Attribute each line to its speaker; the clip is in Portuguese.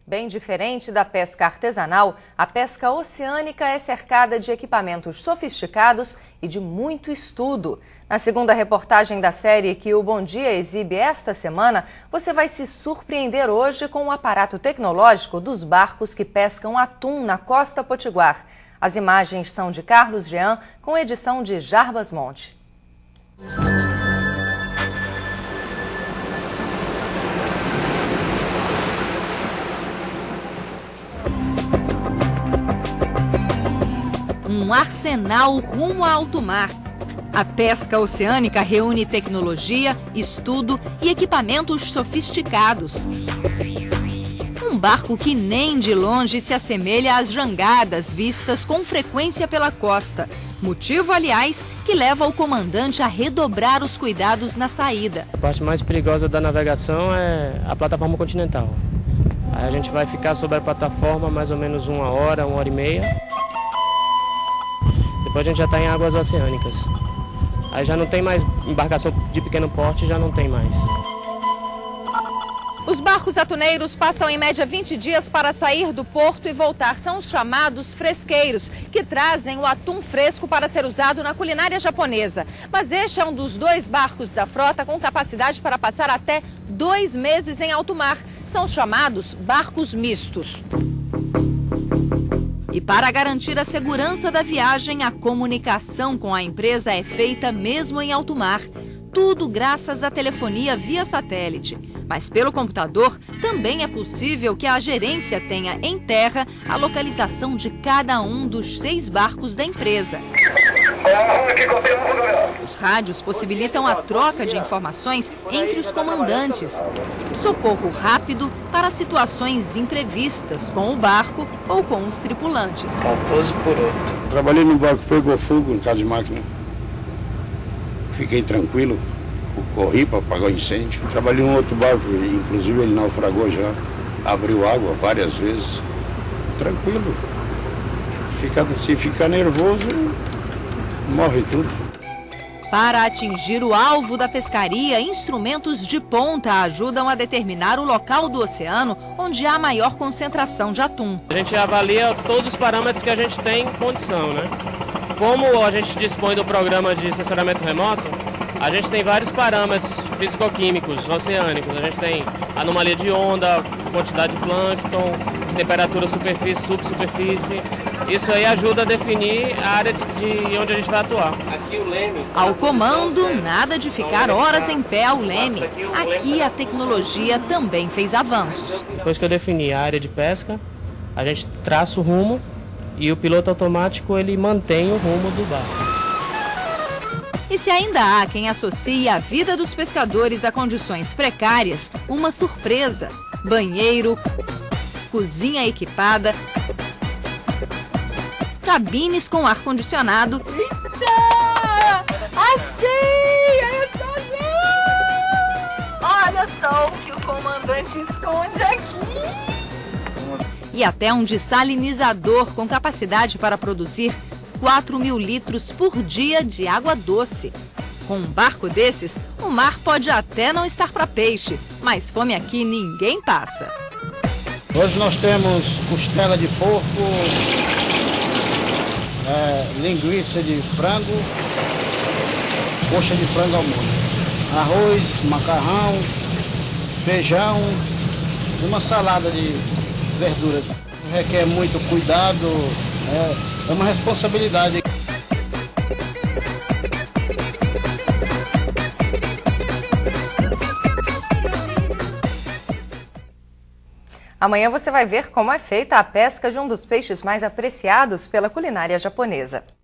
Speaker 1: Bem diferente da pesca artesanal, a pesca oceânica é cercada de equipamentos sofisticados e de muito estudo. Na segunda reportagem da série que o Bom Dia exibe esta semana, você vai se surpreender hoje com o aparato tecnológico dos barcos que pescam atum na Costa Potiguar. As imagens são de Carlos Jean, com edição de Jarbas Monte. Um arsenal rumo a alto mar. A pesca oceânica reúne tecnologia, estudo e equipamentos sofisticados. Um barco que nem de longe se assemelha às jangadas vistas com frequência pela costa. Motivo, aliás, que leva o comandante a redobrar os cuidados na saída.
Speaker 2: A parte mais perigosa da navegação é a plataforma continental. Aí a gente vai ficar sobre a plataforma mais ou menos uma hora e meia. Depois a gente já está em águas oceânicas. Aí já não tem mais embarcação de pequeno porte, já não tem mais.
Speaker 1: Os barcos atuneiros passam em média 20 dias para sair do porto e voltar. São os chamados fresqueiros, que trazem o atum fresco para ser usado na culinária japonesa. Mas este é um dos 2 barcos da frota com capacidade para passar até 2 meses em alto mar. São os chamados barcos mistos. E para garantir a segurança da viagem, a comunicação com a empresa é feita mesmo em alto mar. Tudo graças à telefonia via satélite. Mas pelo computador também é possível que a gerência tenha em terra a localização de cada um dos 6 barcos da empresa. Os rádios possibilitam a troca de informações entre os comandantes. Socorro rápido para situações imprevistas com o barco ou com os tripulantes.
Speaker 2: Faltoso por outro.
Speaker 3: Trabalhei num barco que pegou fogo no caso de máquina. Fiquei tranquilo, corri para apagar o incêndio. Trabalhei em um outro barco, inclusive ele naufragou já. Abriu água várias vezes. Tranquilo. Se ficar nervoso, morre tudo.
Speaker 1: Para atingir o alvo da pescaria, instrumentos de ponta ajudam a determinar o local do oceano onde há maior concentração de atum.
Speaker 2: A gente avalia todos os parâmetros que a gente tem em condição, né? Como a gente dispõe do programa de sensoramento remoto, a gente tem vários parâmetros físico-químicos oceânicos. A gente tem anomalia de onda, quantidade de plâncton, temperatura superfície, subsuperfície. Isso aí ajuda a definir a área de onde a gente vai atuar. Aqui o leme.
Speaker 1: Ao comando, nada de ficar horas em pé ao leme. Aqui a tecnologia também fez avanços.
Speaker 2: Depois que eu defini a área de pesca, a gente traça o rumo e o piloto automático ele mantém o rumo do barco.
Speaker 1: E se ainda há quem associe a vida dos pescadores a condições precárias, uma surpresa. Banheiro, cozinha equipada, cabines com ar-condicionado. Eita! Achei! Olha só o que o comandante esconde aqui! E até um dessalinizador com capacidade para produzir 4.000 litros por dia de água doce. Com um barco desses, o mar pode até não estar para peixe, mas fome aqui ninguém passa.
Speaker 3: Hoje nós temos costela de porco, linguiça de frango, coxa de frango ao molho, arroz, macarrão, feijão e uma salada de verduras. Requer muito cuidado, é uma responsabilidade.
Speaker 1: Amanhã você vai ver como é feita a pesca de um dos peixes mais apreciados pela culinária japonesa.